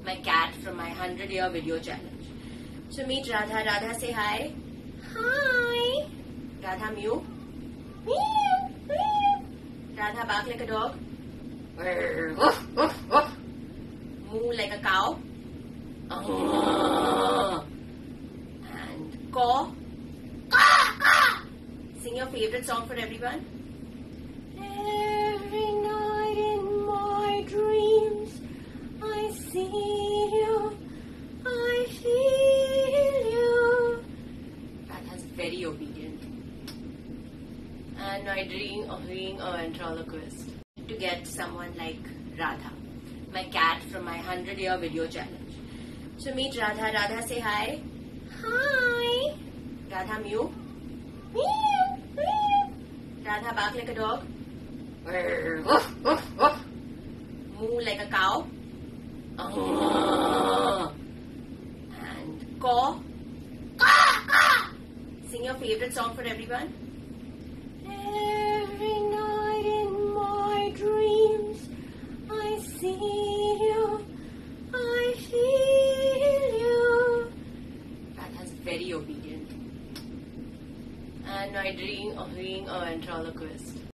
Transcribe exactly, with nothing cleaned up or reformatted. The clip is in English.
my cat from my hundred year video challenge. So meet Radha. Radha, say hi. Hi. Radha, mew. Mew. Mew. Radha, bark like a dog. Woof, woof, woof. Moo like a cow. And caw. Sing your favorite song for everyone. Every night in my dreams I see you, I feel you. Radha's very obedient. And I dream of being a ventriloquist. To get someone like Radha, my cat from my hundred year video challenge. So meet Radha. Radha, say hi. Hi. Radha, mew. Mew. Mew. Radha, bark like a dog. Woof, woof, woof. Moo like a cow. And caw. Sing your favorite song for everyone. Every night in my dreams I see you, I feel you. Radha's very obedient. And I dream of being a ventriloquist.